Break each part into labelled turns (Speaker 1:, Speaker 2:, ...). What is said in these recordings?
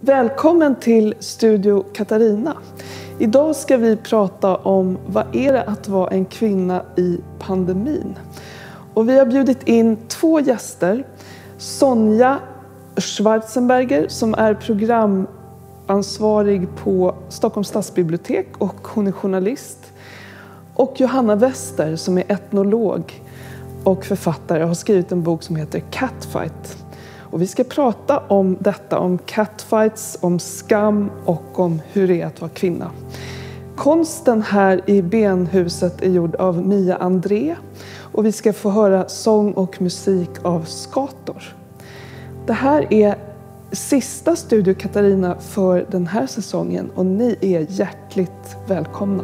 Speaker 1: Välkommen till Studio Katarina. Idag ska vi prata om vad är det att vara en kvinna i pandemin. Och vi har bjudit in 2 gäster. Sonja Schwarzenberger som är programansvarig på Stockholms stadsbibliotek och hon är journalist. Och Johanna Wester som är etnolog och författare och har skrivit en bok som heter Catfight. Och vi ska prata om detta, om catfights, om skam och om hur det är att vara kvinna. Konsten här i Benhuset är gjord av Mia André och vi ska få höra sång och musik av Skator. Det här är sista Studio Katarina för den här säsongen och ni är hjärtligt välkomna.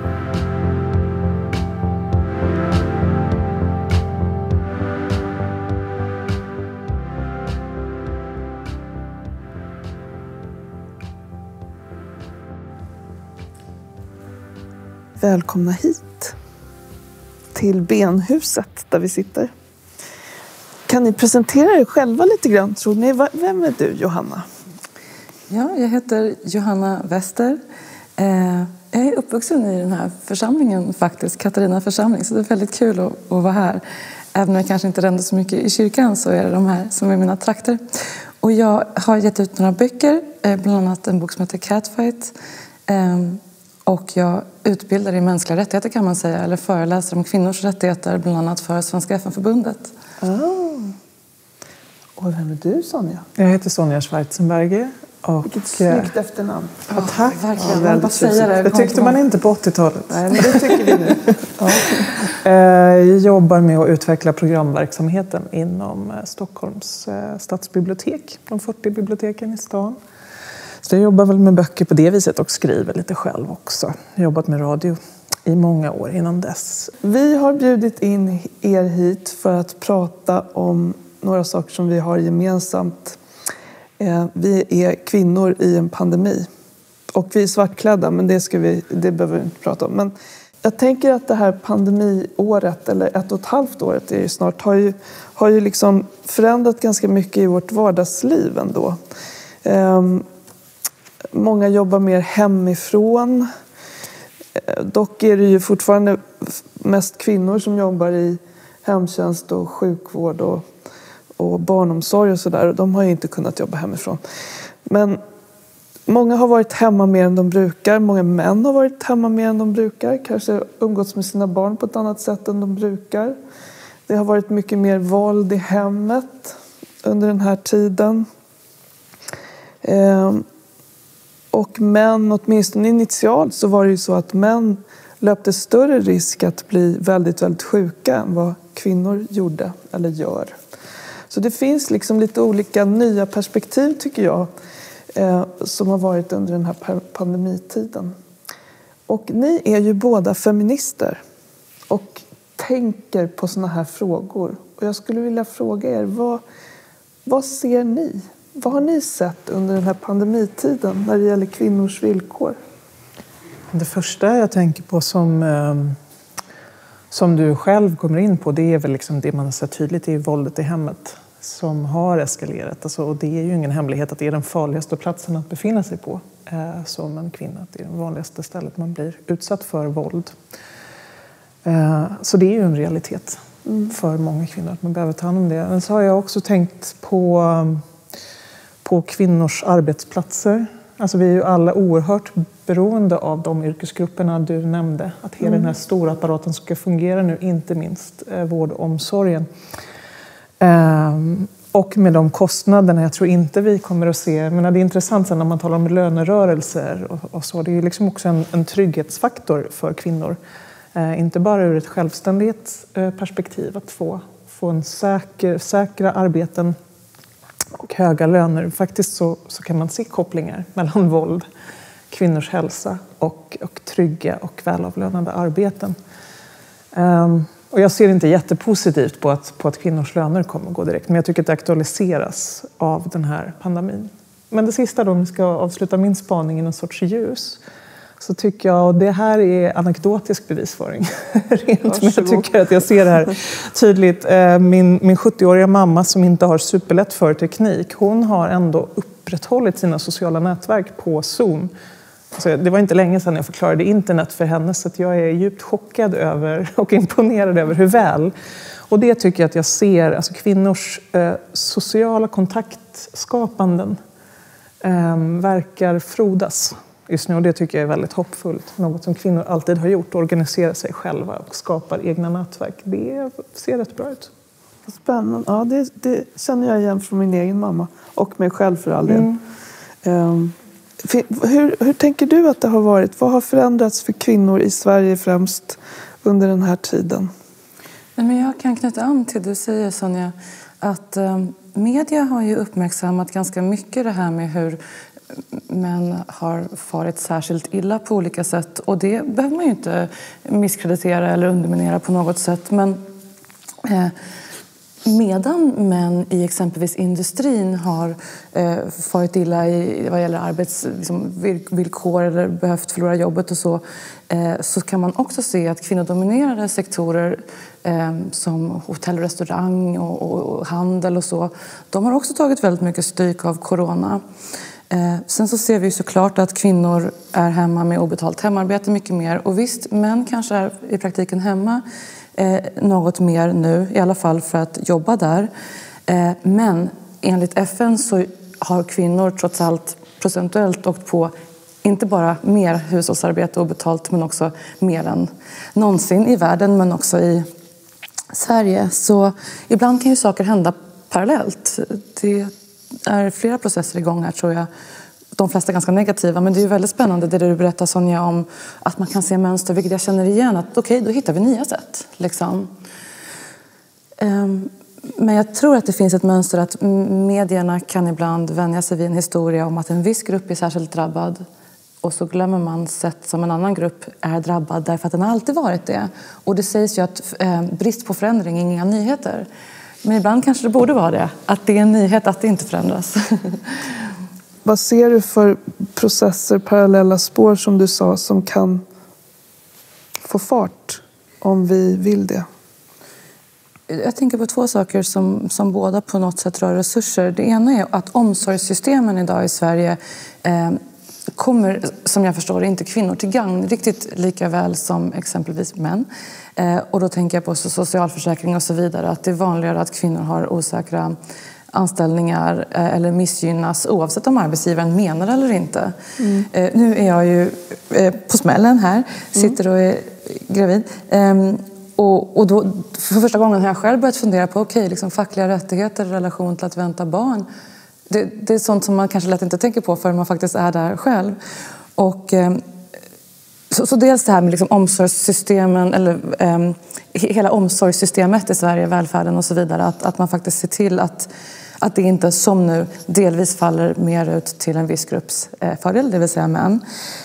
Speaker 1: Välkomna hit till Benhuset där vi sitter. Kan ni presentera er själva lite grann, tror ni? Vem är du, Johanna?
Speaker 2: Ja, jag heter Johanna Wester. Jag är uppvuxen i den här församlingen faktiskt, Katarina församling. Så det är väldigt kul att vara här. Även om jag kanske inte rände så mycket i kyrkan så är det de här som är mina trakter. Och jag har gett ut några böcker, bland annat en bok som heter Catfight. Och jag utbildar i mänskliga rättigheter kan man säga, eller föreläser om kvinnors rättigheter, bland annat för Svenska FN-förbundet.
Speaker 1: Och vem är du, Sonja?
Speaker 3: Jag heter Sonja Schwarzenberger.
Speaker 1: Vilket snyggt efternamn.
Speaker 3: Ja, tack.
Speaker 2: Ja, verkligen. Ja, bara säga
Speaker 3: det tyckte man inte på 80-talet.
Speaker 1: Nej, men det tycker vi nu.
Speaker 3: Jag jobbar med att utveckla programverksamheten inom Stockholms stadsbibliotek, de 40 biblioteken i stan. Så jag jobbar väl med böcker på det viset och skriver lite själv också. Jag har jobbat med radio i många år innan dess.
Speaker 1: Vi har bjudit in er hit för att prata om några saker som vi har gemensamt. Vi är kvinnor i en pandemi. Och vi är svartklädda, men det behöver vi inte prata om. Men jag tänker att det här pandemiåret, eller 1,5 året är det snart, har ju liksom förändrat ganska mycket i vårt vardagsliv ändå. Många jobbar mer hemifrån. Dock är det ju fortfarande mest kvinnor som jobbar i hemtjänst och sjukvård och barnomsorg och sådär. De har ju inte kunnat jobba hemifrån. Men många har varit hemma mer än de brukar. Många män har varit hemma mer än de brukar. Kanske umgåtts med sina barn på ett annat sätt än de brukar. Det har varit mycket mer våld i hemmet under den här tiden. Och män, åtminstone initialt så var det ju så att män löpte större risk att bli väldigt, väldigt sjuka än vad kvinnor gjorde eller gör. Så det finns liksom lite olika nya perspektiv tycker jag som har varit under den här pandemitiden. Och ni är ju båda feminister och tänker på såna här frågor. Och jag skulle vilja fråga er, vad ser ni? Vad har ni sett under den här pandemitiden när det gäller kvinnors villkor?
Speaker 3: Det första jag tänker på som du själv kommer in på, det är väl liksom det man har sett tydligt i våldet i hemmet som har eskalerat. Alltså, och det är ju ingen hemlighet att det är den farligaste platsen att befinna sig på som en kvinna. Det är det vanligaste stället man blir utsatt för våld. Så det är ju en realitet för många kvinnor att man behöver ta hand om det. Men så har jag också tänkt på kvinnors arbetsplatser. Alltså vi är ju alla oerhört beroende av de yrkesgrupperna du nämnde. Att hela den här stora apparaten ska fungera nu, inte minst vård och omsorgen. Och med de kostnaderna, jag tror inte vi kommer att se... Men det är intressant sen när man talar om lönerörelser och så. Det är ju liksom också en trygghetsfaktor för kvinnor. Inte bara ur ett självständigt perspektiv att få en säkra arbeten och höga löner. Faktiskt så kan man se kopplingar mellan våld, kvinnors hälsa och trygga och välavlönade arbeten. Och jag ser inte jättepositivt på att kvinnors löner kommer att gå direkt. Men jag tycker att det aktualiseras av den här pandemin. Men det sista då, om vi ska avsluta min spaning i någon sorts ljus. Så tycker jag, och det här är anekdotisk bevisföring. Rent, men jag tycker att jag ser det här tydligt. Min 70-åriga mamma som inte har superlätt för teknik. Hon har ändå upprätthållit sina sociala nätverk på Zoom. Alltså, det var inte länge sedan jag förklarade internet för henne, så att jag är djupt chockad över och imponerad över hur väl. Och det tycker jag att jag ser, alltså kvinnors sociala kontaktskapanden verkar frodas just nu. Och det tycker jag är väldigt hoppfullt. Något som kvinnor alltid har gjort, organisera sig själva och skapar egna nätverk. Det ser rätt bra ut.
Speaker 1: Spännande. Ja, det känner jag igen från min egen mamma och mig själv för all del. Hur tänker du att det har varit? Vad har förändrats för kvinnor i Sverige främst under den här tiden?
Speaker 2: Men jag kan knyta an till det du säger, Sonja, att media har ju uppmärksammat ganska mycket det här med hur män har farit särskilt illa på olika sätt. Och det behöver man ju inte misskreditera eller underminera på något sätt. Men medan män i industrin har farit illa vad gäller arbetsvillkor eller behövt förlora jobbet och så kan man också se att kvinnodominerade sektorer som hotell och restaurang och handel och så, de har också tagit väldigt mycket stryk av corona. Sen så ser vi såklart att kvinnor är hemma med obetalt hemarbete mycket mer. Och visst, män kanske är i praktiken hemma något mer nu, i alla fall för att jobba där. Men enligt FN så har kvinnor trots allt procentuellt åkt på inte bara mer hushållsarbete och betalt, men också mer än någonsin i världen, men också i Sverige. Så ibland kan ju saker hända parallellt. Det är flera processer igång här, tror jag. De flesta är ganska negativa, men det är ju väldigt spännande det du berättar, Sonja, om att man kan se mönster, vilket jag känner igen, att okej, då hittar vi nya sätt. Liksom. Men jag tror att det finns ett mönster att medierna kan ibland vänja sig vid en historia om att en viss grupp är särskilt drabbad, och så glömmer man sett som en annan grupp är drabbad därför att den har alltid varit det. Och det sägs ju att brist på förändring är inga nyheter. Men ibland kanske det borde vara det, att det är en nyhet att det inte förändras.
Speaker 1: Vad ser du för processer, parallella spår som du sa, som kan få fart om vi vill det?
Speaker 2: Jag tänker på två saker som båda på något sätt rör resurser. Det ena är att omsorgssystemen idag i Sverige kommer, som jag förstår, inte kvinnor till gagn riktigt lika väl som exempelvis män. Och då tänker jag på socialförsäkring och så vidare, att det är vanligare att kvinnor har osäkra anställningar eller missgynnas oavsett om arbetsgivaren menar eller inte. Nu är jag ju på smällen här, sitter och är gravid. Och då, för första gången har jag själv börjat fundera på liksom fackliga rättigheter i relation till att vänta barn. Det är sånt som man kanske lätt inte tänker på förrän man faktiskt är där själv. Och så dels det här med liksom omsorgssystemen, eller hela omsorgssystemet i Sverige, välfärden och så vidare, att man faktiskt ser till att det inte som nu delvis faller mer ut till en viss grupps fördel, det vill säga män.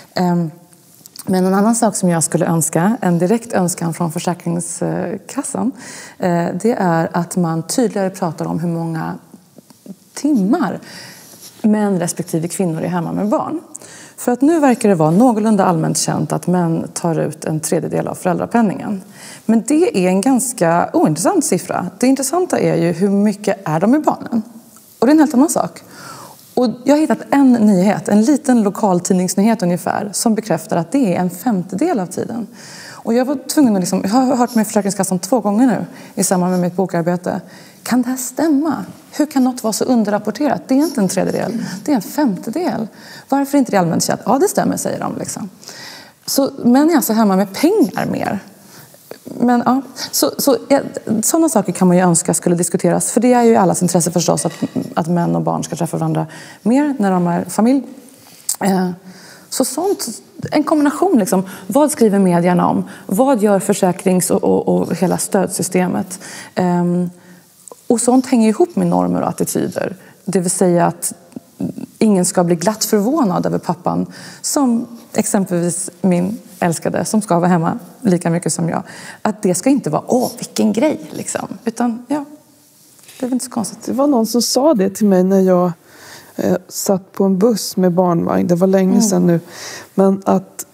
Speaker 2: Men en annan sak som jag skulle önska, en direkt önskan från Försäkringskassan, det är att man tydligare pratar om hur många timmar män respektive kvinnor är hemma med barn. För att nu verkar det vara någorlunda allmänt känt att män tar ut 1/3 av föräldrapenningen. Men det är en ganska ointressant siffra. Det intressanta är ju hur mycket är de med barnen. Och det är en helt annan sak. Och jag har hittat en nyhet, en liten lokaltidningsnyhet ungefär, som bekräftar att det är 1/5 av tiden. Och jag var tvungen att jag har hört med Försäkringskassan 2 gånger nu i samband med mitt bokarbete. Kan det här stämma? Hur kan något vara så underrapporterat? Det är inte 1/3, det är 1/5. Varför inte det allmänt känt? Ja, det stämmer, säger de. Liksom. Så män är alltså hemma med pengar mer. Men ja, sådana saker kan man ju önska skulle diskuteras. För det är ju allas intresse förstås att män och barn ska träffa varandra mer när de är familj. Så sånt, en kombination liksom. Vad skriver medierna om? Vad gör försäkrings- och hela stödsystemet? Och sånt hänger ihop med normer och attityder. Det vill säga att ingen ska bli glatt förvånad över pappan, som exempelvis min älskade som ska vara hemma lika mycket som jag. Att det ska inte vara, vilken grej liksom. Utan ja, det är väl inte så konstigt.
Speaker 1: Det var någon som sa det till mig när jag satt på en buss med barnvagn. Det var länge sedan nu. Men att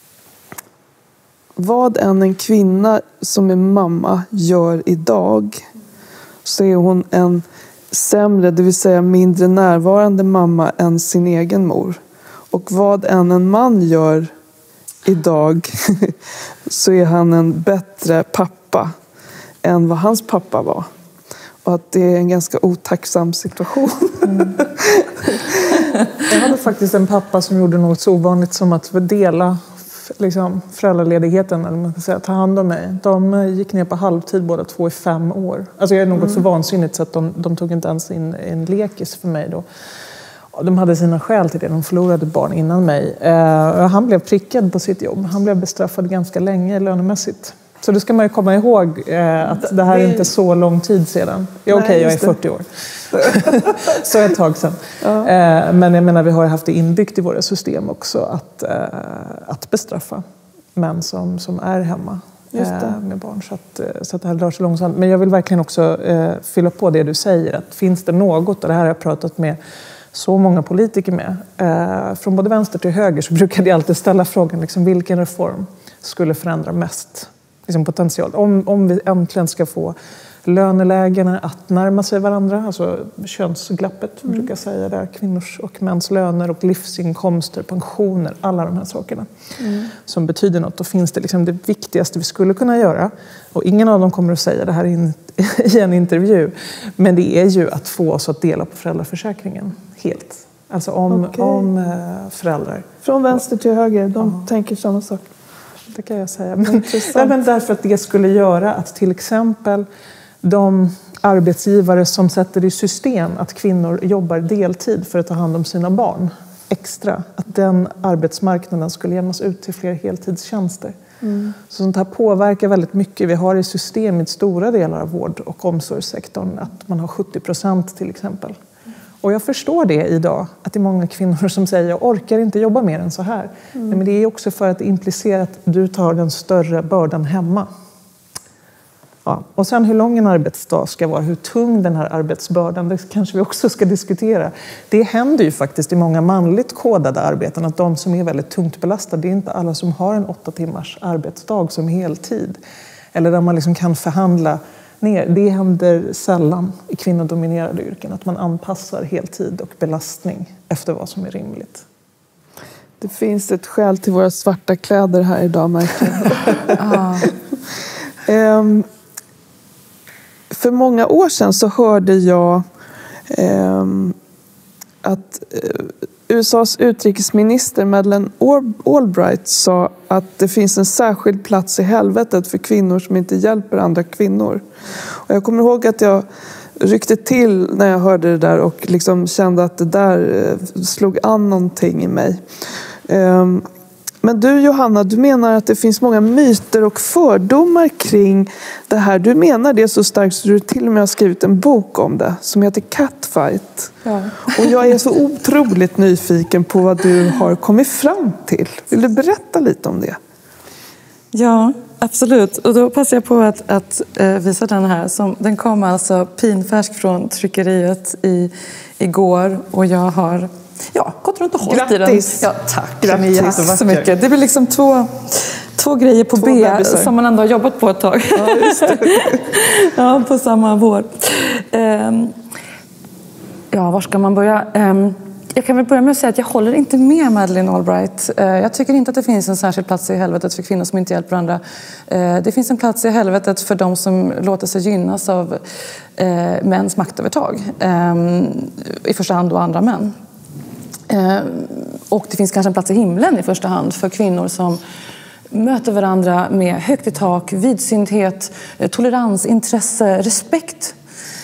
Speaker 1: vad än en kvinna som är mamma gör idag, så är hon en sämre, det vill säga mindre närvarande mamma än sin egen mor. Och vad än en man gör idag så är han en bättre pappa än vad hans pappa var. Och att det är en ganska otacksam situation.
Speaker 3: Jag hade faktiskt en pappa som gjorde något så ovanligt som att dela föräldraledigheten, eller man kan säga, ta hand om mig. De gick ner på halvtid båda två i 5 år. Alltså jag är något så vansinnigt så att de tog inte ens in en lekis för mig då. De hade sina skäl till det, de förlorade barn innan mig. Han blev prickad på sitt jobb. Han blev bestraffad ganska länge lönemässigt. Så det ska man ju komma ihåg att det här är inte så lång tid sedan. Okej, jag är 40 år. Så ett tag sedan. Ja. Men jag menar, vi har haft det inbyggt i våra system också att bestraffa män som är hemma med barn. Så att det här drar så långsamt. Men jag vill verkligen också fylla på det du säger. Att finns det något, och det här har jag pratat med så många politiker med, från både vänster till höger, så brukar de alltid ställa frågan vilken reform skulle förändra mest potential. Om vi äntligen ska få lönelägena att närma sig varandra, alltså könsglappet brukar jag säga där, kvinnors och mäns löner och livsinkomster, pensioner, alla de här sakerna som betyder något. Då finns det det viktigaste vi skulle kunna göra, och ingen av dem kommer att säga det här i en intervju, men det är ju att få oss att dela på föräldraförsäkringen helt. Alltså om föräldrar.
Speaker 1: Från vänster till höger, de tänker samma sak.
Speaker 3: Det kan jag säga. Men därför att det skulle göra att till exempel de arbetsgivare som sätter i system att kvinnor jobbar deltid för att ta hand om sina barn extra, att den arbetsmarknaden skulle jämnas ut till fler heltidstjänster. Så sånt här påverkar väldigt mycket. Vi har i systemet stora delar av vård- och omsorgssektorn att man har 70% till exempel. Och jag förstår det idag, att det är många kvinnor som säger jag orkar inte jobba mer än så här. Men det är också för att det implicerar att du tar den större bördan hemma. Ja. Och sen hur lång en arbetsdag ska vara, hur tung den här arbetsbördan, det kanske vi också ska diskutera. Det händer ju faktiskt i många manligt kodade arbeten att de som är väldigt tungt belastade, det är inte alla som har en 8 timmars arbetsdag som heltid. Eller där man kan förhandla ner. Det händer sällan i kvinnodominerade yrken att man anpassar heltid och belastning efter vad som är rimligt.
Speaker 1: Det finns ett skäl till våra svarta kläder här idag, märker jag. För många år sedan så hörde jag att USAs utrikesminister Madeleine Albright sa att det finns en särskild plats i helvetet för kvinnor som inte hjälper andra kvinnor. Och jag kommer ihåg att jag ryckte till när jag hörde det där och kände att det där slog an någonting i mig. Men du, Johanna, du menar att det finns många myter och fördomar kring det här. Du menar det så starkt så du till och med har skrivit en bok om det som heter Catfight. Ja. Och jag är så otroligt nyfiken på vad du har kommit fram till. Vill du berätta lite om det?
Speaker 2: Ja, absolut. Och då passar jag på att visa den här. Den kom alltså pinfärsk från tryckeriet igår, och jag har gått runt och hållit i den. Ja, tack. Grattis så mycket. Det blir två grejer på B bebisar som man ändå har jobbat på ett tag. Ja, just det. Ja, på samma vår. Var ska man börja? Jag kan väl börja med att säga att jag håller inte med Madeleine Albright. Jag tycker inte att det finns en särskild plats i helvetet för kvinnor som inte hjälper andra. Det finns en plats i helvetet för de som låter sig gynnas av mäns maktövertag. I första hand då andra män. Och det finns kanske en plats i himlen i första hand för kvinnor som möter varandra med högt i tak, vidsynthet, tolerans, intresse, respekt.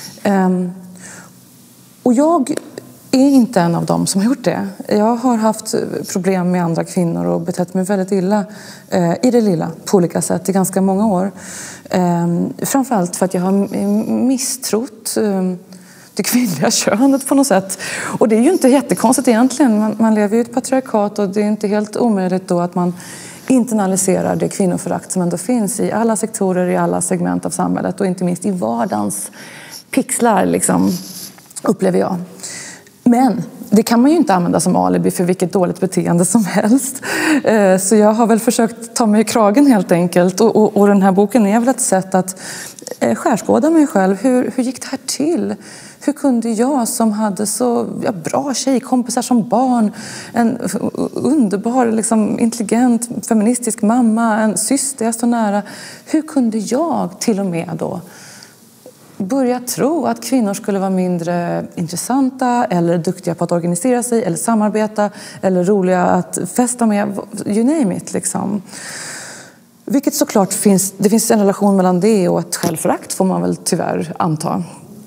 Speaker 2: Och jag är inte en av dem som har gjort det. Jag har haft problem med andra kvinnor och betett mig väldigt illa i det lilla på olika sätt i ganska många år. Framförallt för att jag har misstrott det kvinnliga könet på något sätt. Och det är ju inte jättekonstigt egentligen. Man lever ju i ett patriarkat, och det är inte helt omöjligt då att man internaliserar det kvinnoförakt som ändå finns i alla sektorer, i alla segment av samhället, och inte minst i vardagens pixlar upplever jag. Men det kan man ju inte använda som alibi för vilket dåligt beteende som helst. Så jag har väl försökt ta mig i kragen helt enkelt. Och den här boken är väl ett sätt att skärskåda mig själv. Hur gick det här till? Hur kunde jag som hade så bra tjejkompisar som barn, en underbar, liksom, intelligent, feministisk mamma, en syster jag står nära. Hur kunde jag till och med då börja tro att kvinnor skulle vara mindre intressanta eller duktiga på att organisera sig eller samarbeta eller roliga att festa med, you name it liksom. Vilket såklart det finns en relation mellan det och ett självförakt, får man väl tyvärr anta.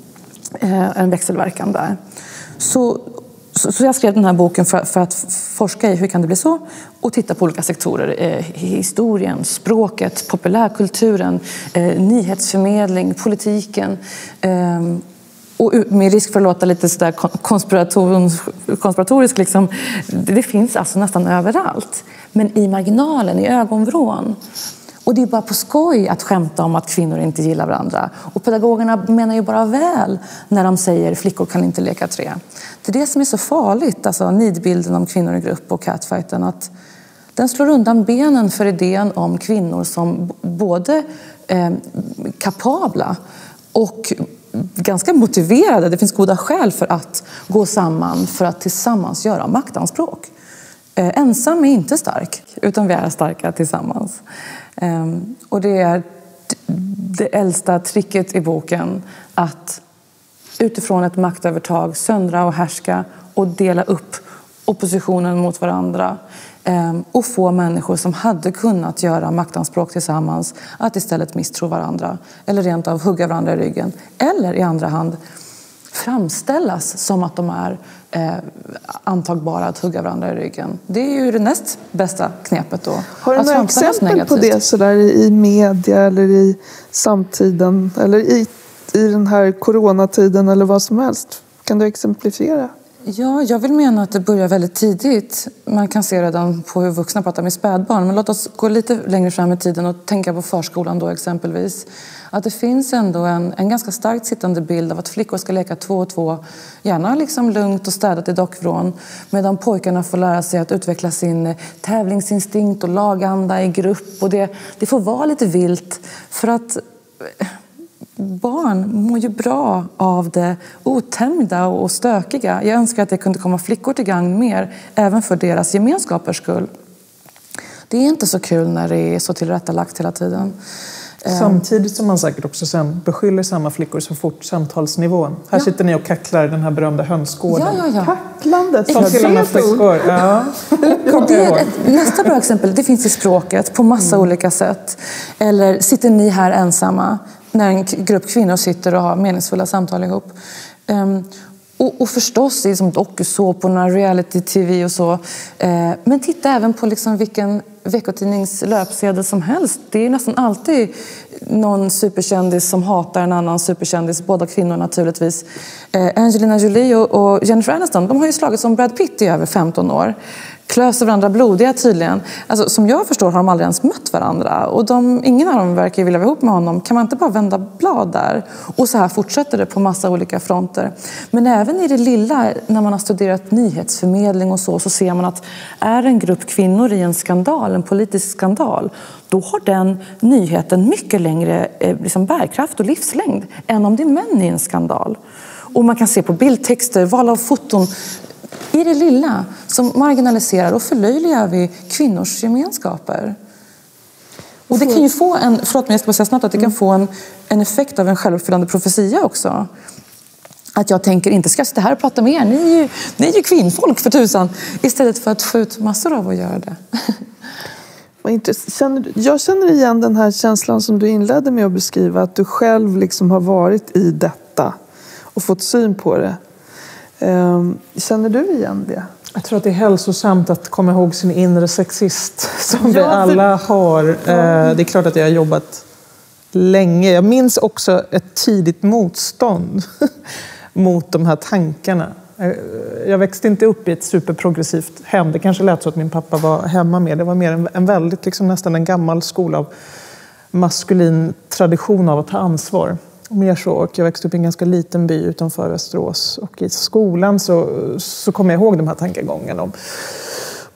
Speaker 2: En växelverkan där. Så jag skrev den här boken för att forska i hur kan det bli så och titta på olika sektorer. Historien, språket, populärkulturen, nyhetsförmedling, politiken. Och med risk för att låta lite sådär konspiratorisk liksom, det finns alltså nästan överallt. Men i marginalen, i ögonvrån. Och det är bara på skoj att skämta om att kvinnor inte gillar varandra. Och pedagogerna menar ju bara väl när de säger flickor kan inte leka tre. Det är det som är så farligt, alltså nidbilden om kvinnor i grupp och catfighten, att den slår undan benen för idén om kvinnor som både kapabla och ganska motiverade. Det finns goda skäl för att gå samman för att tillsammans göra maktanspråk. Ensam är inte stark, utan vi är starka tillsammans. Och det är det äldsta tricket i boken, att utifrån ett maktövertag söndra och härska och dela upp oppositionen mot varandra och få människor som hade kunnat göra maktanspråk tillsammans att istället misstro varandra eller rent av hugga varandra i ryggen, eller i andra hand framställas som att de är antagbara att hugga varandra i ryggen. Det är ju det näst bästa knepet då.
Speaker 1: Har du några exempel på det sådär i media eller i samtiden eller i den här coronatiden eller vad som helst? Kan du exemplifiera?
Speaker 2: Ja, jag vill mena att det börjar väldigt tidigt. Man kan se redan på hur vuxna pratar med spädbarn. Men låt oss gå lite längre fram i tiden och tänka på förskolan då exempelvis. Att det finns ändå en ganska starkt sittande bild av att flickor ska leka 2 och 2. Gärna liksom lugnt och städat i dockvrån. Medan pojkarna får lära sig att utveckla sin tävlingsinstinkt och laganda i grupp. Och det får vara lite vilt för att barn mår ju bra av det otämjda och stökiga. Jag önskar att det kunde komma flickor till gang mer, även för deras gemenskapers skull. Det är inte så kul när det är så tillrättalagt hela tiden.
Speaker 3: Samtidigt som man säkert också sen beskyller samma flickor så fort samtalsnivån. Här sitter ni och kacklar den här berömda hönsgården.
Speaker 2: Ja.
Speaker 1: Kacklandet,
Speaker 3: som till och med flickor. Ja.
Speaker 2: Och det är nästa bra exempel, det finns i språket på massa olika sätt. Eller sitter ni här ensamma? När en grupp kvinnor sitter och har meningsfulla samtal ihop. Och förstås i som dokusåporna, reality-tv och så. Men titta även på liksom vilken veckotidnings löpsedel som helst. Det är nästan alltid någon superkändis som hatar en annan superkändis. Båda kvinnor naturligtvis. Angelina Jolie och Jennifer Aniston, de har ju slagit som Brad Pitt i över 15 år. Klöser varandra blodiga tydligen. Alltså, som jag förstår har de aldrig ens mött varandra. Och ingen av dem verkar vilja vara ihop med honom. Kan man inte bara vända blad där? Och så här fortsätter det på massa olika fronter. Men även i det lilla, när man har studerat nyhetsförmedling och så ser man att är en grupp kvinnor i en skandal, en politisk skandal, då har den nyheten mycket längre liksom bärkraft och livslängd än om det är män i en skandal. Och man kan se på bildtexter, val av foton, i det lilla som marginaliserar och förlöjligar vi kvinnors gemenskaper. Och det kan ju få det kan få en effekt av en självuppfyllande profetia också. Att jag tänker, inte ska jag sitta här och prata med er, ni är ju kvinnfolk för tusan, istället för att få ut massor av att göra det.
Speaker 1: Jag känner igen den här känslan som du inledde med att beskriva, att du själv liksom har varit i detta och fått syn på det. Känner du igen det?
Speaker 3: Jag tror att det är hälsosamt att komma ihåg sin inre sexist som vi alla har. Det är klart att jag har jobbat länge. Jag minns också ett tidigt motstånd mot de här tankarna. Jag växte inte upp i ett superprogressivt hem. Det kanske lät så att min pappa var hemma med. Det var mer en väldigt, liksom nästan en gammal skola av maskulin tradition av att ta ansvar. Mer så. Och jag växte upp i en ganska liten by utanför Västerås. Och i skolan så kommer jag ihåg de här tankegångarna om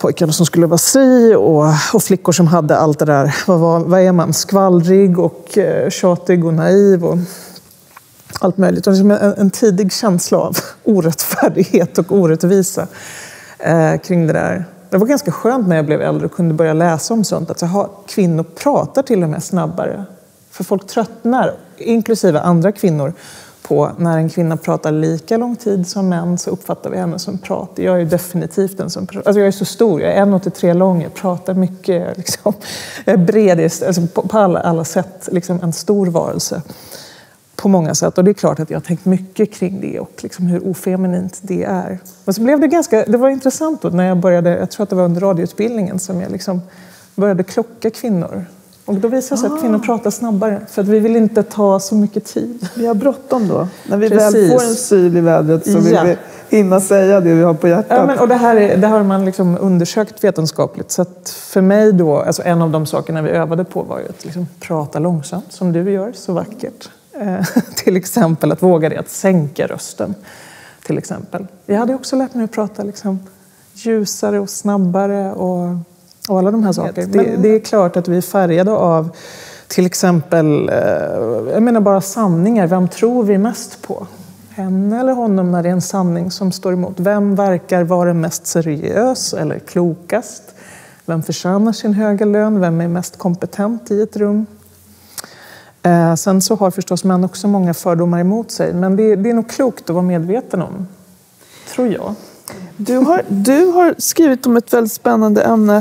Speaker 3: pojkarna som skulle vara si och flickor som hade allt det där. Vad är man? Skvallrig och tjatig och naiv och allt möjligt. Och liksom en tidig känsla av orättfärdighet och orättvisa kring det där. Det var ganska skönt när jag blev äldre och kunde börja läsa om sånt. Att kvinnor pratar till och med snabbare. För folk tröttnar, inklusive andra kvinnor, på när en kvinna pratar lika lång tid som män så uppfattar vi henne som pratar. Jag är ju definitivt en som pratar. Alltså jag är så stor, jag är 1,83 lång, jag pratar mycket. Liksom. Jag är bred, alltså på alla sätt liksom en stor varelse. På många sätt. Och det är klart att jag har tänkt mycket kring det och liksom hur ofeminint det är. Men så blev det var intressant då när jag började, jag tror att det var under radioutbildningen som jag liksom började klocka kvinnor. Och då visade det sig att kvinnor pratar snabbare för att vi vill inte ta så mycket tid.
Speaker 1: Vi har bråttom då. När vi väl får en syl i vädret så vill vi hinna säga det vi har på hjärtat.
Speaker 3: Ja, men, och det har man liksom undersökt vetenskapligt. Så att för mig då, alltså en av de sakerna vi övade på var ju att liksom prata långsamt som du gör så vackert. Till exempel att våga det, att sänka rösten. Till exempel. Jag hade också lärt mig att prata liksom ljusare och snabbare och alla de här sakerna. Det är klart att vi är färgade av till exempel, jag menar bara sanningar. Vem tror vi mest på? Henne eller honom när det är en sanning som står emot? Vem verkar vara mest seriös eller klokast? Vem förtjänar sin höga lön? Vem är mest kompetent i ett rum? Sen så har förstås män också många fördomar emot sig. Men det är nog klokt att vara medveten om, tror jag.
Speaker 1: Du har skrivit om ett väldigt spännande ämne,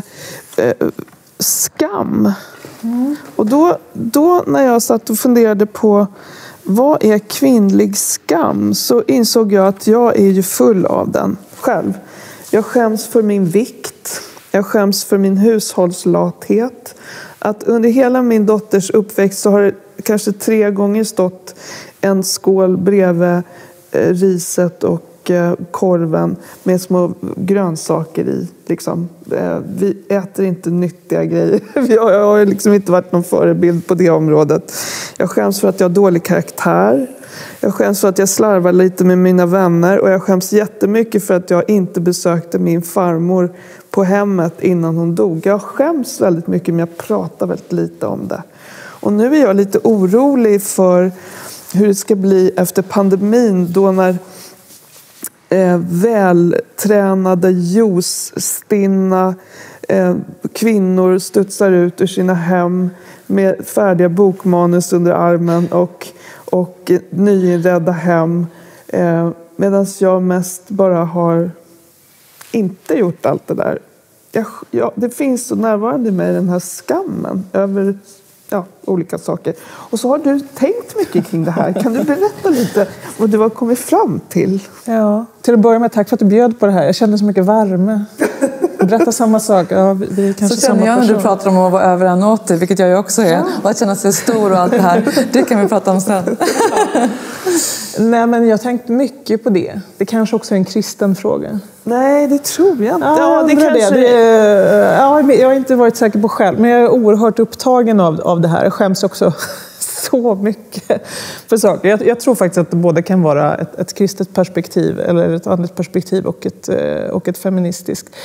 Speaker 1: skam. Och då när jag satt och funderade på vad är kvinnlig skam så insåg jag att jag är ju full av den själv. Jag skäms för min vikt. Jag skäms för min hushållslathet. Att under hela min dotters uppväxt så har det kanske 3 gånger stått en skål bredvid riset och korven med små grönsaker i. Liksom. Vi äter inte nyttiga grejer. Jag har liksom inte varit någon förebild på det området. Jag skäms för att jag har dålig karaktär. Jag skäms för att jag slarvar lite med mina vänner. Och jag skäms jättemycket för att jag inte besökte min farmor på hemmet innan hon dog. Jag skäms väldigt mycket men jag pratar väldigt lite om det. Och nu är jag lite orolig för hur det ska bli efter pandemin då när vältränade, juicestinna kvinnor studsar ut ur sina hem med färdiga bokmanus under armen och nyinredda hem. Medan jag mest bara har inte gjort allt det där. Det finns så närvarande i mig den här skammen över olika saker. Och så har du tänkt mycket kring det här. Kan du berätta lite vad du har kommit fram till?
Speaker 3: Ja, till att börja med tack för att du bjöd på det här. Jag kände så mycket värme. Berätta samma sak. Ja, vi är kanske
Speaker 2: så känner jag när du pratar om att vara över 1,80, vilket jag ju också är. Ja. Och att känna sig stor och allt det här. Det kan vi prata om sen.
Speaker 3: Nej, men jag har tänkt mycket på det. Det kanske också är en kristen fråga.
Speaker 1: Nej, det tror jag inte.
Speaker 3: Ja, det kanske jag har inte varit säker på själv. Men jag är oerhört upptagen av det här. Jag skäms också så mycket för saker. Jag tror faktiskt att det både kan vara ett kristet perspektiv eller ett andligt perspektiv och ett feministiskt.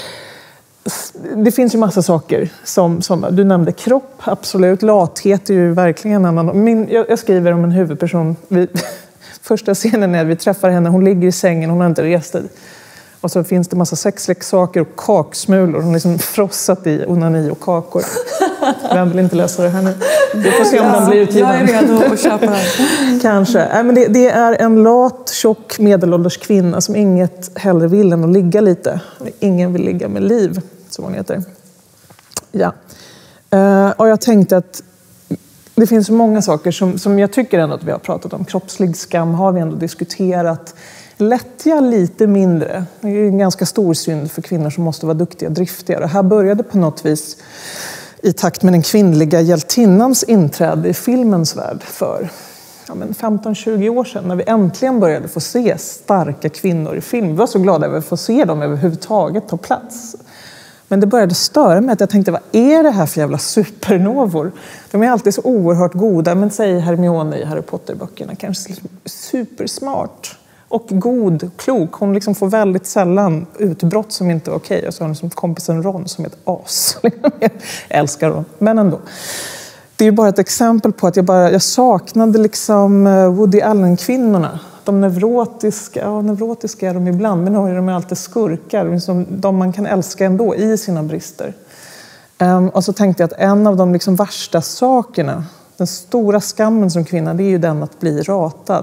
Speaker 3: Det finns ju massa saker som du nämnde. Kropp, absolut. Lathet är ju verkligen en annan. Jag skriver om en huvudperson. Första scenen är att vi träffar henne. Hon ligger i sängen, hon har inte rest sig. Och så finns det massa sexleksaker och kaksmulor. Hon har liksom frossat i onani och kakor. Vem vill inte läsa det här nu? Vi får se om den blir utgiven.
Speaker 2: Jag är redo att köpa den.
Speaker 3: Kanske. Men det är en lat, tjock, medelålders kvinna som inget hellre vill än att ligga lite. Ingen vill ligga med liv, som hon heter. Ja. Och jag tänkte att det finns så många saker som jag tycker ändå att vi har pratat om. Kroppslig skam har vi ändå diskuterat. Lättja lite mindre. Det är en ganska stor synd för kvinnor som måste vara duktiga och driftiga. Det här började på något vis i takt med den kvinnliga hjältinnans inträde i filmens värld för 15-20 år sedan. När vi äntligen började få se starka kvinnor i film. Vi var så glada över att få se dem överhuvudtaget ta plats. Men det började störa mig att jag tänkte, vad är det här för jävla supernovor? De är alltid så oerhört goda, men säg Hermione i Harry Potter-böckerna, kanske supersmart. Och god, klok. Hon liksom får väldigt sällan utbrott som inte är okej. Och så har hon liksom kompisen Ron som är ett as. Jag älskar Ron, men ändå. Det är ju bara ett exempel på att jag saknade liksom Woody Allen-kvinnorna. De neurotiska är de ibland, men nu är de alltid skurkar. Liksom de man kan älska ändå i sina brister. Och så tänkte jag att en av de liksom värsta sakerna, den stora skammen som kvinna, det är ju den att bli ratad.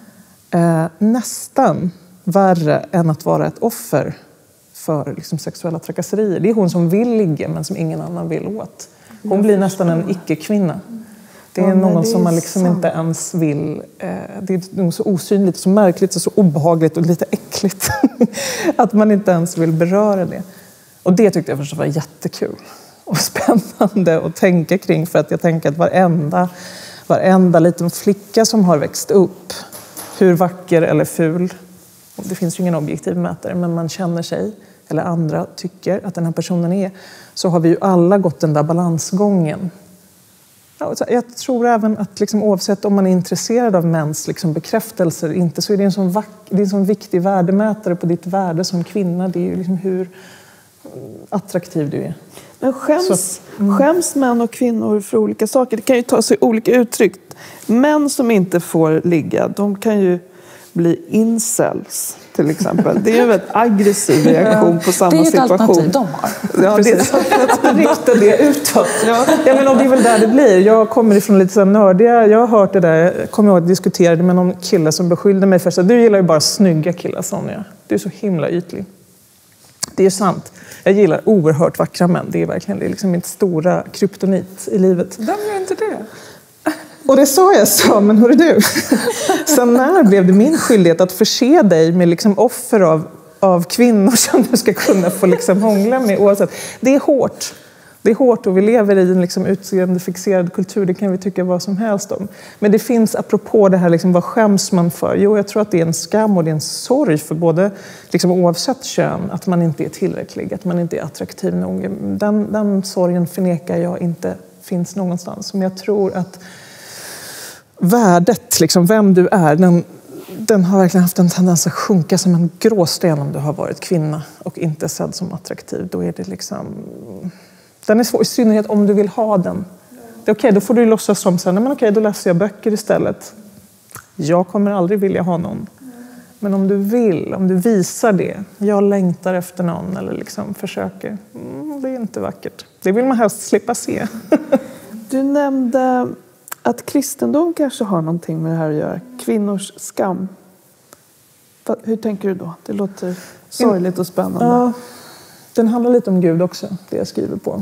Speaker 3: Nästan värre än att vara ett offer för liksom sexuella trakasserier. Det är hon som vill ligga men som ingen annan vill åt. Hon blir nästan en icke-kvinna. Det är någon som man liksom inte ens vill. Det är så osynligt, så märkligt, så obehagligt och lite äckligt. Att man inte ens vill beröra det. Och det tyckte jag förstås var jättekul. Och spännande att tänka kring. För att jag tänker att varenda liten flicka som har växt upp, hur vacker eller ful, det finns ju ingen objektiv mätare, men man känner sig, eller andra tycker att den här personen är, så har vi ju alla gått den där balansgången. Jag tror även att liksom, oavsett om man är intresserad av mäns liksom, bekräftelser inte, så är det en sån viktig värdemätare på ditt värde som kvinna. Det är ju liksom hur attraktiv du är.
Speaker 1: Men skäms män och kvinnor för olika saker? Det kan ju ta sig olika uttryck. Män som inte får ligga, de kan ju bli incels till exempel. Det är ju en väldigt aggressiv reaktion på samma situation. Det är ett alternativ
Speaker 2: de har.
Speaker 1: Ja, det är
Speaker 3: rikta det utåt. Ja, men det är väl där det blir. Jag kommer ifrån lite så nördiga. Jag har hört det där. Jag kommer ihåg att jag diskuterade med någon kille som beskyllde mig för att du gillar ju bara snygga killar, Sonja. Du är så himla ytlig. Det är sant. Jag gillar oerhört vackra män. Det är verkligen liksom mitt stora kryptonit i livet.
Speaker 2: Vem gör inte det?
Speaker 3: Och det sa jag, men hörru du. Sen när blev det min skyldighet att förse dig med liksom offer av kvinnor som du ska kunna få liksom hångla med oavsett. Det är hårt. Det är hårt och vi lever i en liksom utseendefixerad kultur. Det kan vi tycka vad som helst om. Men det finns, apropå det här, liksom, vad skäms man för? Jo, jag tror att det är en skam och det är en sorg för både, liksom, oavsett kön, att man inte är tillräcklig, att man inte är attraktiv nog. Den sorgen förnekar jag inte finns någonstans. Men jag tror att värdet, liksom, vem du är, den har verkligen haft en tendens att sjunka som en gråsten om du har varit kvinna och inte sedd som attraktiv. Då är det liksom... Den är svår, i synnerhet om du vill ha den. Det är okej, då får du låtsas som så här, men okej, då läser jag böcker istället. Jag kommer aldrig vilja ha någon. Men om du vill, om du visar det, jag längtar efter någon eller liksom försöker, det är inte vackert. Det vill man helst slippa se.
Speaker 1: Du nämnde att kristendom kanske har någonting med det här att göra. Kvinnors skam. Hur tänker du då? Det låter sorgligt och spännande.
Speaker 3: Ja, den handlar lite om Gud också, det jag skriver på.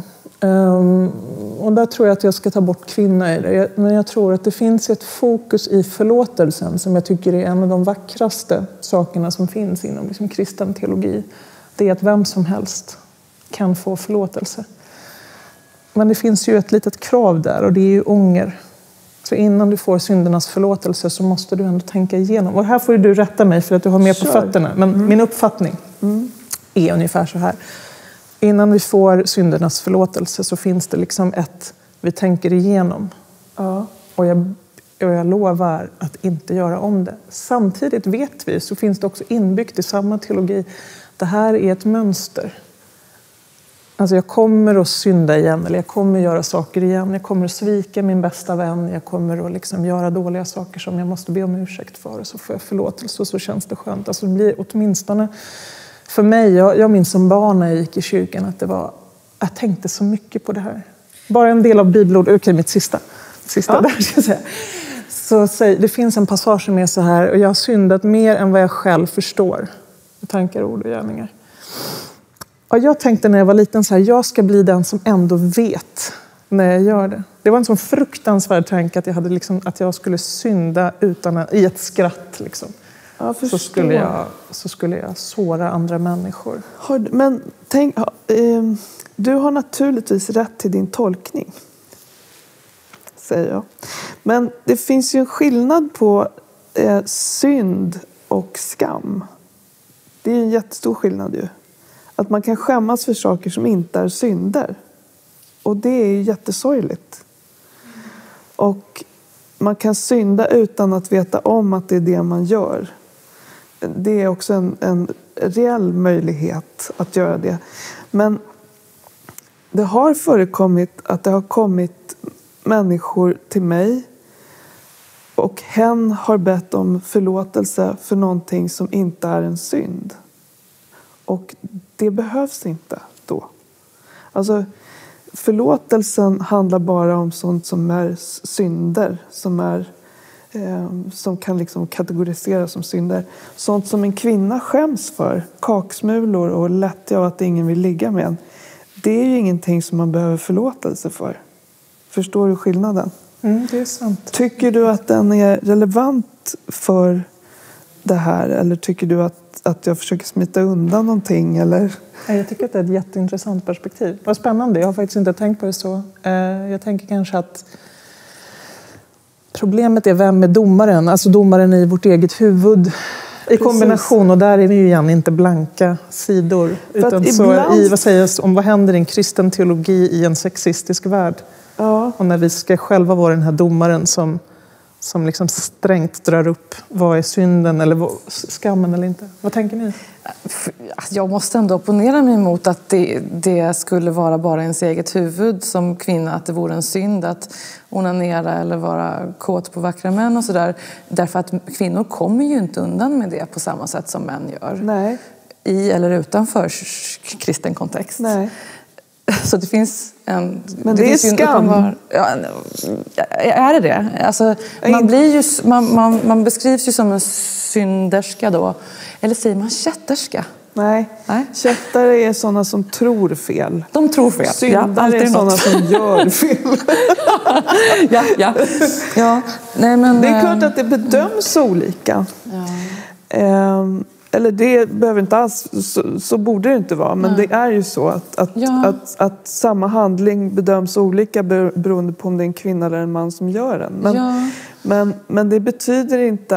Speaker 3: Och där tror jag att jag ska ta bort kvinna i det. Men jag tror att det finns ett fokus i förlåtelsen som jag tycker är en av de vackraste sakerna som finns inom liksom kristen teologi. Det är att vem som helst kan få förlåtelse. Men det finns ju ett litet krav där och det är ju ånger. Så innan du får syndernas förlåtelse så måste du ändå tänka igenom. Och här får du rätta mig för att du har mer på fötterna. Men min uppfattning är ungefär så här. Innan vi får syndernas förlåtelse så finns det liksom vi tänker igenom.
Speaker 1: Ja.
Speaker 3: Och jag lovar att inte göra om det. Samtidigt vet vi, så finns det också inbyggt i samma teologi. Det här är ett mönster. Alltså jag kommer att synda igen, eller jag kommer att göra saker igen. Jag kommer att svika min bästa vän. Jag kommer att liksom göra dåliga saker som jag måste be om ursäkt för. Och så får jag förlåtelse och så känns det skönt. Alltså det blir åtminstone för mig, jag minns som barn när jag gick i kyrkan att jag tänkte så mycket på det här. Bara en del av bibelord, okej, mitt sista där ska jag säga. Så det finns en passage som är så här, och jag har syndat mer än vad jag själv förstår. Tankar, ord och gärningar. Och jag tänkte när jag var liten så här, jag ska bli den som ändå vet när jag gör det. Det var en sån fruktansvärd tanke att jag hade liksom, att jag skulle synda i ett skratt liksom.
Speaker 1: Ja,
Speaker 3: så skulle jag såra andra människor.
Speaker 1: Men tänk, du har naturligtvis rätt till din tolkning, säger jag. Men det finns ju en skillnad på synd och skam. Det är en jättestor skillnad ju. Att man kan skämmas för saker som inte är synder. Och det är ju jättesorgligt. Och man kan synda utan att veta om att det är det man gör. det är också en reell möjlighet att göra det. Men det har förekommit att det har kommit människor till mig och hen har bett om förlåtelse för någonting som inte är en synd. Och det behövs inte då. Alltså, förlåtelsen handlar bara om sånt som är synder, som kan liksom kategoriseras som synder. Sånt som en kvinna skäms för, kaksmulor och lättja och att ingen vill ligga med en. Det är ju ingenting som man behöver förlåtelse för. Förstår du skillnaden?
Speaker 3: Det är sant.
Speaker 1: Tycker du att den är relevant för det här? Eller tycker du att jag försöker smita undan någonting? Eller?
Speaker 3: Jag tycker att det är ett jätteintressant perspektiv. Vad spännande, jag har faktiskt inte tänkt på det så. Jag tänker kanske att problemet är vem är domaren? Alltså domaren i vårt eget huvud. I kombination, och där är vi ju igen inte blanka sidor. Utan så vad sägs om vad händer i en kristen teologi i en sexistisk värld?
Speaker 1: Ja.
Speaker 3: Och när vi ska själva vara den här domaren som liksom strängt drar upp vad är synden eller skammen eller inte. Vad tänker ni?
Speaker 2: Jag måste ändå opponera mig mot att det skulle vara bara ens eget huvud som kvinna, att det vore en synd att onanera eller vara kåt på vackra män och sådär. Därför att kvinnor kommer ju inte undan med det på samma sätt som män gör.
Speaker 1: Nej.
Speaker 2: I eller utanför kristen kontext.
Speaker 1: Nej.
Speaker 2: Så det finns en...
Speaker 1: Men det är skam.
Speaker 2: Är det? Alltså, man beskrivs ju som en synderska då. Eller säger man kätterska?
Speaker 1: Nej. Kättare är sådana som tror fel.
Speaker 2: De tror fel.
Speaker 1: Syndare är sådana som gör fel.
Speaker 2: Ja. Nej, men,
Speaker 1: det är klart att det bedöms olika.
Speaker 2: Ja.
Speaker 1: Eller det behöver inte alls, så borde det inte vara. Men det är ju så att samma handling bedöms olika beroende på om det är en kvinna eller en man som gör den. Men det betyder inte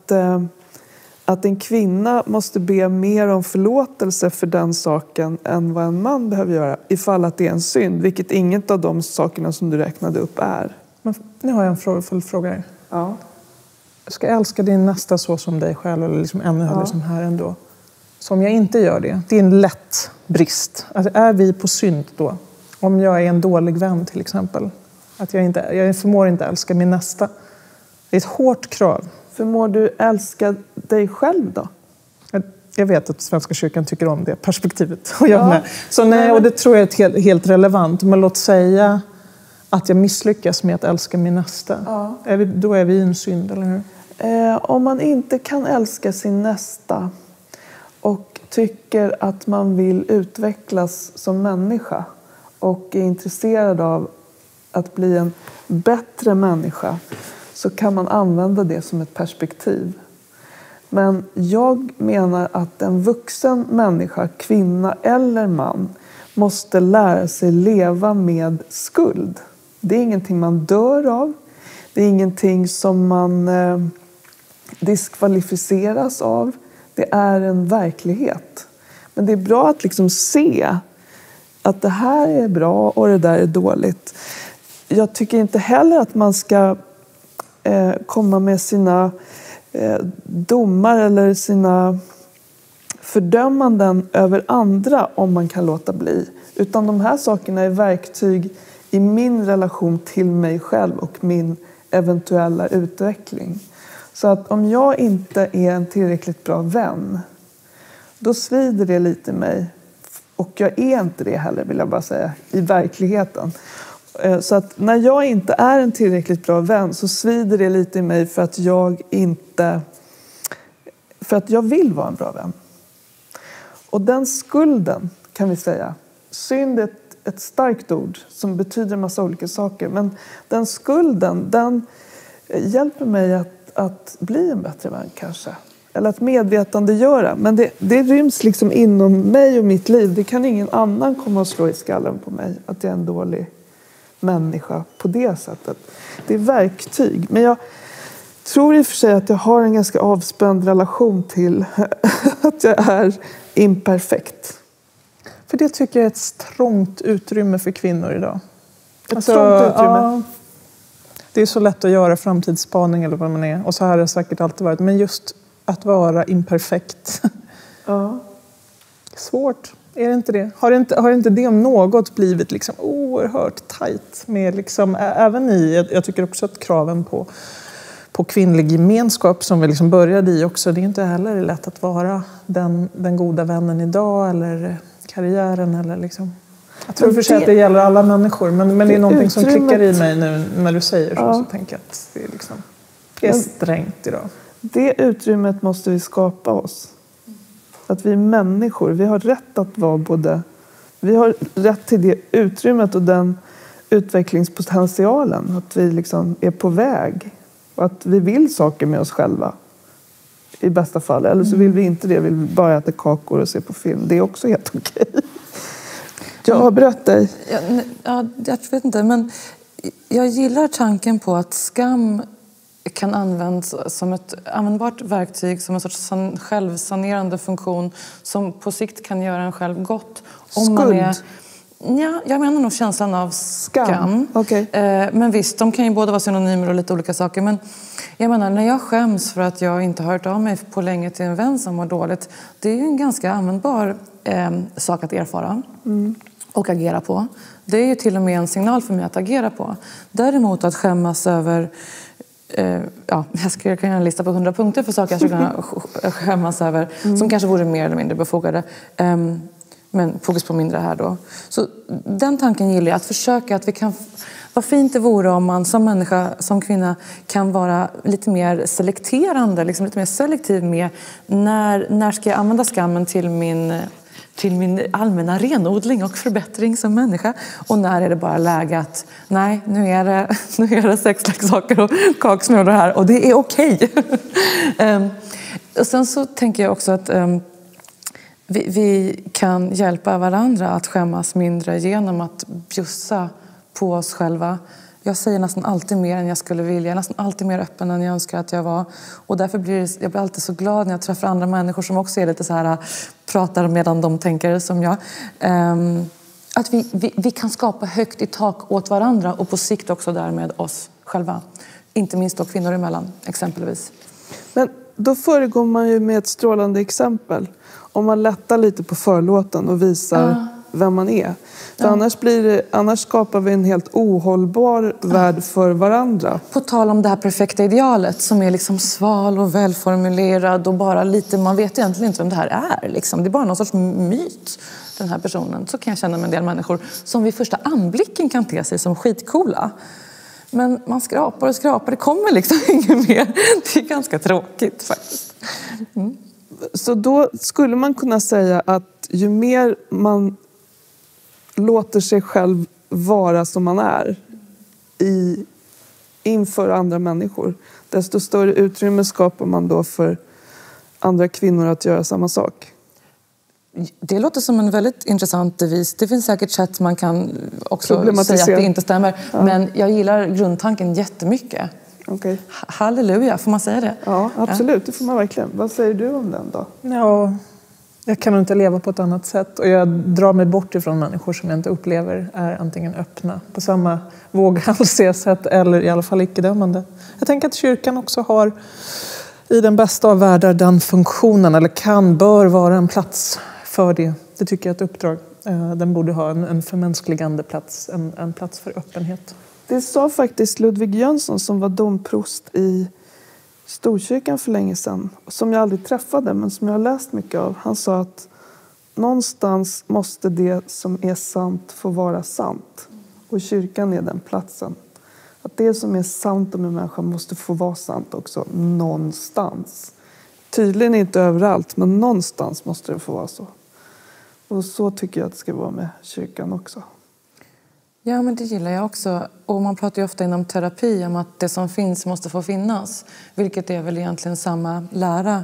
Speaker 1: att en kvinna måste be mer om förlåtelse för den saken än vad en man behöver göra. Ifall att det är en synd, vilket inget av de sakerna som du räknade upp är.
Speaker 3: Men nu har jag en full fråga.
Speaker 1: Ja.
Speaker 3: Ska jag älska din nästa så som dig själv eller liksom ännu högre som här ändå? Så om jag inte gör det, det är en lätt brist. Alltså, är vi på synd då? Om jag är en dålig vän till exempel. Att jag förmår inte älska min nästa. Det är ett hårt krav.
Speaker 1: Förmår du älska dig själv då?
Speaker 3: Jag vet att Svenska kyrkan tycker om det perspektivet. Och jag med. Så nej, och det tror jag är helt relevant. Men låt säga att jag misslyckas med att älska min nästa. Ja. Då är vi i en synd, eller hur?
Speaker 1: Om man inte kan älska sin nästa och tycker att man vill utvecklas som människa och är intresserad av att bli en bättre människa, så kan man använda det som ett perspektiv. Men jag menar att en vuxen människa, kvinna eller man, måste lära sig leva med skuld. Det är ingenting man dör av. Det är ingenting som man diskvalificeras av. Det är en verklighet. Men det är bra att liksom se att det här är bra och det där är dåligt. Jag tycker inte heller att man ska komma med sina domar eller sina fördömanden över andra om man kan låta bli. Utan de här sakerna är verktyg i min relation till mig själv och min eventuella utveckling. Så att om jag inte är en tillräckligt bra vän, då svider det lite i mig. Och jag är inte det heller, vill jag bara säga, i verkligheten. Så att när jag inte är en tillräckligt bra vän så svider det lite i mig för att jag vill vara en bra vän. Och den skulden, kan vi säga, synd är ett starkt ord som betyder en massa olika saker. Men den skulden, den hjälper mig att bli en bättre vän kanske. Eller att medvetandegöra. Men det ryms liksom inom mig och mitt liv. Det kan ingen annan komma och slå i skallen på mig. Att jag är en dålig människa på det sättet. Det är verktyg. Men jag tror i och för sig att jag har en ganska avspänd relation till att jag är imperfekt.
Speaker 3: För det tycker jag är ett trångt utrymme för kvinnor idag.
Speaker 1: Ett trångt utrymme?
Speaker 3: Ja, det är så lätt att göra framtidsspaning eller vad man är. Och så har det säkert alltid varit. Men just att vara imperfekt.
Speaker 1: Ja.
Speaker 3: Svårt, är det inte det? Har inte det om något blivit liksom oerhört tajt med liksom, även jag tycker också att kraven på kvinnlig gemenskap som vi liksom började i också, det är inte heller lätt att vara den goda vännen idag eller karriären eller liksom. Jag tror för sig att det gäller alla människor, men det är någonting som klickar i mig nu när du säger så tänker jag att det är liksom, det är strängt idag.
Speaker 1: Det utrymmet måste vi skapa oss. Att vi är människor, vi har rätt att vara både, vi har rätt till det utrymmet och den utvecklingspotentialen, att vi liksom är på väg och att vi vill saker med oss själva i bästa fall, eller så vill vi inte det, vi vill bara äta kakor och se på film, det är också helt okej. Jag har brött dig.
Speaker 2: Ja, jag vet inte, men jag gillar tanken på att skam kan användas som ett användbart verktyg, som en sorts självsanerande funktion som på sikt kan göra en själv gott.
Speaker 1: Skuld?
Speaker 2: Ja, jag menar nog känslan av skam.
Speaker 1: Okay.
Speaker 2: Men visst, de kan ju båda vara synonymer och lite olika saker. Men jag menar, när jag skäms för att jag inte har hört av mig på länge till en vän som mår dåligt, det är ju en ganska användbar sak att erfara och agera på. Det är ju till och med en signal för mig att agera på. Däremot att skämmas över... jag kan göra en lista på 100 punkter för saker jag skulle kunna skämmas över som kanske vore mer eller mindre befogade. Men fokus på mindre här då. Så den tanken gillar jag, att försöka att vi kan... Vad fint det vore om man som människa, som kvinna kan vara lite mer selekterande, liksom lite mer selektiv med när ska jag använda skammen till min allmänna renodling och förbättring som människa. Och när är det bara läge att nej, nu är det sexleksaker och kaksmulor här och det är okej. Och sen så tänker jag också att vi kan hjälpa varandra att skämmas mindre genom att bjussa på oss själva. Jag säger nästan alltid mer än jag skulle vilja. Jag är nästan alltid mer öppen än jag önskar att jag var. Och därför blir jag alltid så glad när jag träffar andra människor som också är lite så här, pratar medan de tänker som jag. Att vi kan skapa högt i tak åt varandra och på sikt också därmed oss själva. Inte minst då kvinnor emellan, exempelvis. Men
Speaker 1: då föregår man ju med ett strålande exempel. Om man lättar lite på förlåten och visar vem man är. För annars skapar vi en helt ohållbar värld för varandra.
Speaker 2: På tal om det här perfekta idealet som är liksom sval och välformulerad och bara lite, man vet egentligen inte vem det här är. Liksom. Det är bara någon sorts myt, den här personen. Så kan jag känna med en del människor som vid första anblicken kan te sig som skitcoola. Men man skrapar och skrapar, det kommer liksom inget mer. Det är ganska tråkigt faktiskt.
Speaker 1: Så då skulle man kunna säga att ju mer man låter sig själv vara som man är inför andra människor, desto större utrymme skapar man då för andra kvinnor att göra samma sak.
Speaker 2: Det låter som en väldigt intressant devis. Det finns säkert sätt man kan också säga att det inte stämmer. Ja. Men jag gillar grundtanken jättemycket.
Speaker 1: Okay.
Speaker 2: Halleluja, får man säga det?
Speaker 1: Ja, absolut. Det får man verkligen. Vad säger du om den då?
Speaker 3: Ja, jag kan inte leva på ett annat sätt. Och jag drar mig bort ifrån människor som jag inte upplever är antingen öppna på samma våghalsiga sätt eller i alla fall icke-dömande. Jag tänker att kyrkan också har i den bästa av världar den funktionen, eller bör vara en plats för det. Det tycker jag är ett uppdrag. Den borde ha en förmänskligande plats, en plats för öppenhet.
Speaker 1: Det sa faktiskt Ludvig Jönsson som var domprost i Storkyrkan för länge sedan. Som jag aldrig träffade men som jag har läst mycket av. Han sa att någonstans måste det som är sant få vara sant. Och kyrkan är den platsen. Att det som är sant om en människa måste få vara sant också någonstans. Tydligen inte överallt, men någonstans måste det få vara så. Och så tycker jag att det ska vara med kyrkan också.
Speaker 2: Ja, men det gillar jag också. Och man pratar ju ofta inom terapi om att det som finns måste få finnas. Vilket är väl egentligen samma lära.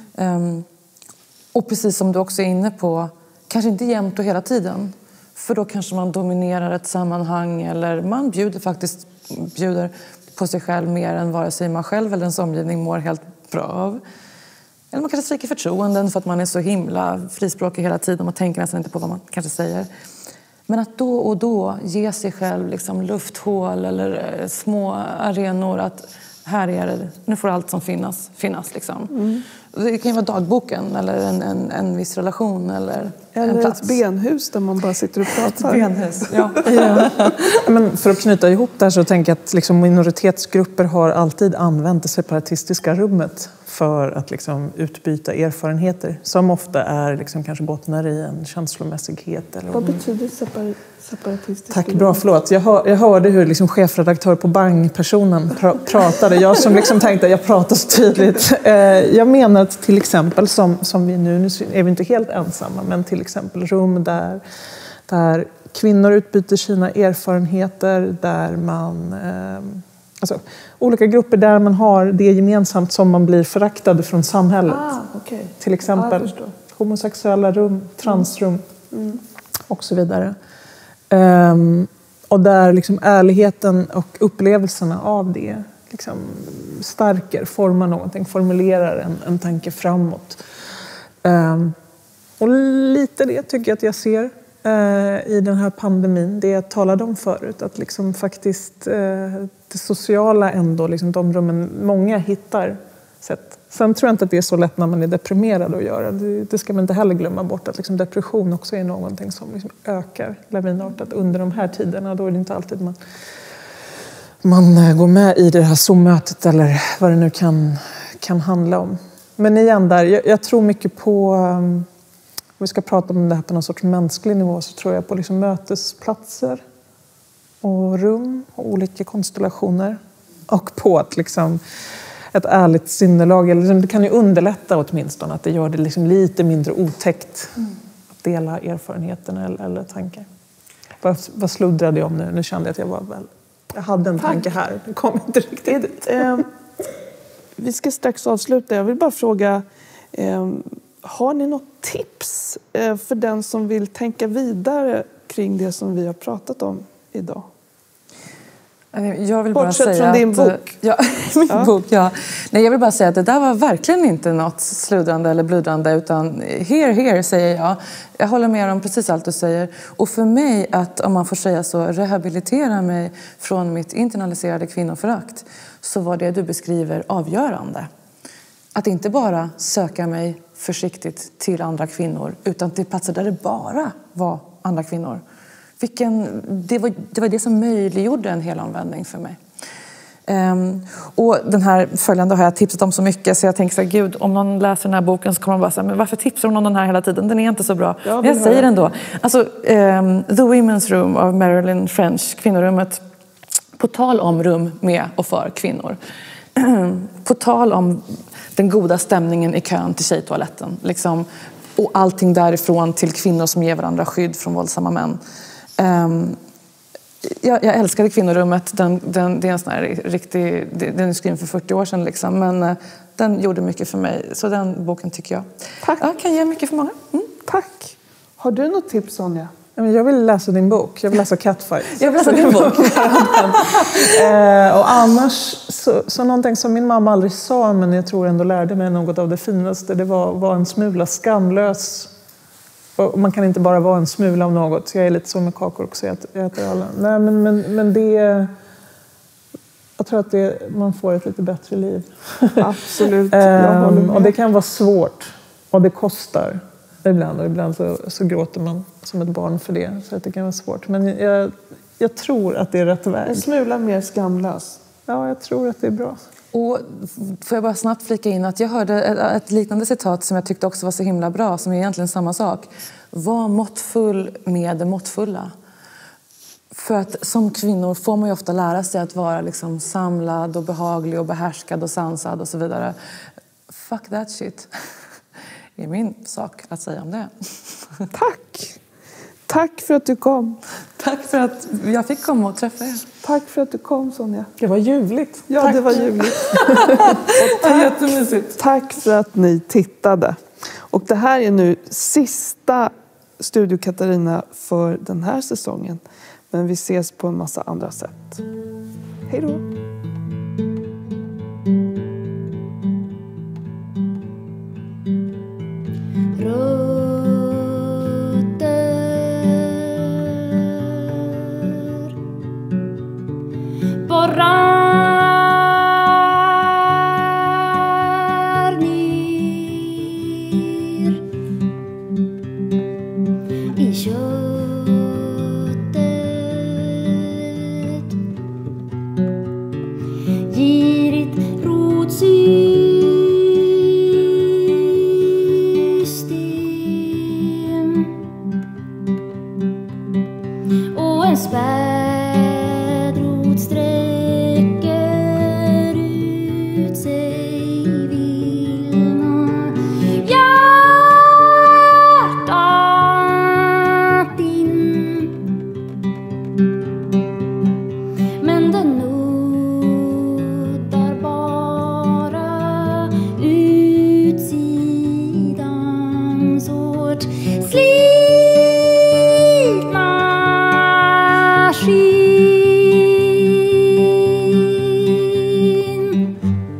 Speaker 2: Och precis som du också är inne på, kanske inte jämt och hela tiden. För då kanske man dominerar ett sammanhang eller man bjuder på sig själv mer än vare sig man själv eller ens omgivning mår helt bra av. Eller man kanske sviker förtroenden för att man är så himla frispråkig hela tiden och tänker nästan inte på vad man kanske säger. Men att då och då ge sig själv liksom lufthål eller små arenor att här är det, nu får allt som finnas liksom. Det kan ju vara dagboken eller en viss relation eller en plats.
Speaker 1: Ett benhus där man bara sitter och pratar.
Speaker 2: Benhus, ja.
Speaker 3: Men för att knyta ihop det här så tänker jag att liksom minoritetsgrupper har alltid använt det separatistiska rummet för att liksom utbyta erfarenheter som ofta är liksom kanske bottnar i en känslomässighet. Eller
Speaker 1: Vad betyder separatistisk?
Speaker 3: Tack, bra, förlåt. Jag hörde hur liksom chefredaktör på Bang-personen pratade. Jag som liksom tänkte att jag pratar så tydligt. Jag menar att till exempel som vi nu är vi inte helt ensamma, men till exempel rum där kvinnor utbyter sina erfarenheter, där man alltså olika grupper där man har det gemensamt som man blir föraktad från samhället.
Speaker 1: Okay.
Speaker 3: Till exempel homosexuella rum, transrum och så vidare. Och där liksom ärligheten och upplevelserna av det liksom stärker, formar någonting, formulerar en tanke framåt. Och lite det tycker jag att jag ser i den här pandemin, det jag talade om förut, att liksom faktiskt det sociala ändå, liksom de rummen många hittar sätt. Sen tror jag inte att det är så lätt när man är deprimerad att göra. Det ska man inte heller glömma bort, att liksom depression också är någonting som liksom ökar lavinartat under de här tiderna. Då är det inte alltid man går med i det här Zoom-mötet eller vad det nu kan handla om. Men igen där, jag tror mycket på, om vi ska prata om det här på någon sorts mänsklig nivå, så tror jag på liksom mötesplatser och rum och olika konstellationer. Och på att liksom ett ärligt sinnelag, eller det kan ju underlätta åtminstone att det gör det liksom lite mindre otäckt att dela erfarenheterna eller tankar. Vad sluddrade jag om nu? Nu kände jag att jag hade en tanke här. Det kom inte riktigt.
Speaker 1: Vi ska strax avsluta. Jag vill bara fråga, har ni något tips för den som vill tänka vidare kring det som vi har pratat om idag?
Speaker 2: Jag vill bara
Speaker 1: Bortsett
Speaker 2: säga
Speaker 1: från din bok.
Speaker 2: Min bok, ja. Nej, jag vill bara säga att det där var verkligen inte något sludrande eller bludrande, utan here säger jag. Jag håller med om precis allt du säger. Och för mig att, om man får säga så, rehabilitera mig från mitt internaliserade kvinnoförakt, så var det du beskriver avgörande. Att inte bara söka mig försiktigt till andra kvinnor, utan till platser där det bara var andra kvinnor. Det var det som möjliggjorde en hel omvändning för mig. Och den här följande har jag tipsat om så mycket, så jag tänker så här, gud, om någon läser den här boken så kommer man bara säga, men varför tipsar hon om den här hela tiden? Den är inte så bra. Men jag säger den då. Alltså, The Women's Room av Marilyn French, kvinnorummet. På tal om rum med och för kvinnor. På tal om den goda stämningen i kön till tjejtoaletten. Liksom, och allting därifrån till kvinnor som ger varandra skydd från våldsamma män. Jag älskade kvinnorummet. Det är en sån här riktig, den är skriven för 40 år sedan liksom, men den gjorde mycket för mig, så den boken tycker jag kan ge mycket för många.
Speaker 1: Tack. Har du något tips, Sonja?
Speaker 3: Jag vill läsa din bok. Jag vill läsa Catfight.
Speaker 2: Jag vill läsa din bok.
Speaker 3: Och annars så någonting som min mamma aldrig sa, men jag tror ändå lärde mig något av det finaste, det var en smula skamlös. Och man kan inte bara vara en smula av något. Jag är lite så med kakor också. Jag äter alla. Nej, men det... Jag tror att man får ett lite bättre liv.
Speaker 1: Absolut.
Speaker 3: Och det kan vara svårt. Och det kostar ibland. Och ibland så gråter man som ett barn för det. Så att det kan vara svårt. Men jag tror att det är rätt väg.
Speaker 1: En smula mer skamlös.
Speaker 3: Ja, jag tror att det är bra.
Speaker 2: Och får jag bara snabbt flika in att jag hörde ett liknande citat som jag tyckte också var så himla bra, som är egentligen samma sak. Var måttfull med det måttfulla. För att som kvinnor får man ju ofta lära sig att vara liksom samlad och behaglig och behärskad och sansad och så vidare. Fuck that shit. Det är min sak att säga om det.
Speaker 1: Tack! Tack för att du kom.
Speaker 2: Tack för att jag fick komma och träffa er.
Speaker 1: Tack för att du kom, Sonja.
Speaker 3: Det var ljuvligt.
Speaker 1: Ja,
Speaker 3: Tack.
Speaker 1: Det var ljuvligt. Tack för att ni tittade. Och det här är nu sista Studio Katarina för den här säsongen. Men vi ses på en massa andra sätt. Hej då!
Speaker 4: Borrar ner en spädrot sträcker ut sig vilna hjärtat in. Men den nuddar bara utsidans hårt slitna skinn.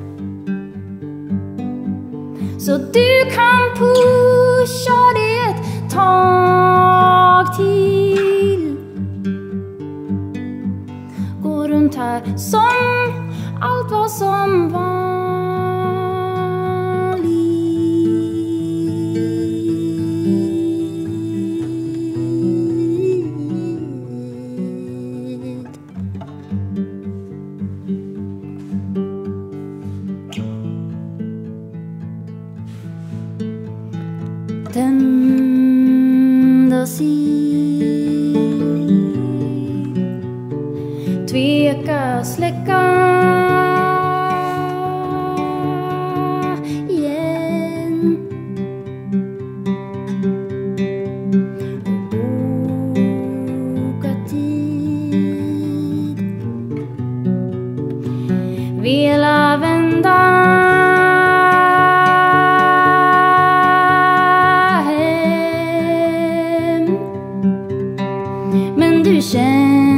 Speaker 4: Så du kan pusha det ett tag till. Gå runt här som allt var som vanligt. Tändas i, tveka, släcka igen. Boka tid, vilja vända hem. Men du känner